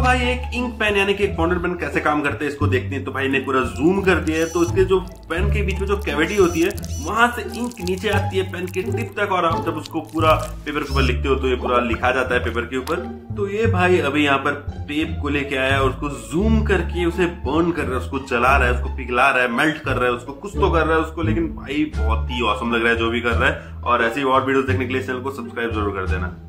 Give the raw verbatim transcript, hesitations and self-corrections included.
भाई एक ink pen यानी कि एक फाउंटेन पेन कैसे काम करते हैं इसको देखते हैं। तो भाई ने पूरा जूम कर दिया है, तो इसके जो पेन के बीच में जो कैविटी होती है वहां से इंक नीचे आती है पेन के टिप तक, और आप जब उसको पूरा पेपर के ऊपर लिखते हो तो ये पूरा लिखा जाता है पेपर के ऊपर। तो ये भाई अभी यहाँ पर टेप को लेके आया और उसको जूम करके उसे बर्न कर रहा है, उसको जला रहा है, उसको पिघला रहा है, मेल्ट कर रहा है, उसको कुछ तो कर रहा है उसको, लेकिन भाई बहुत ही औसम लग रहा है जो भी कर रहा है। और ऐसी और वीडियोस देखने के लिए चैनल को सब्सक्राइब जरूर कर देना।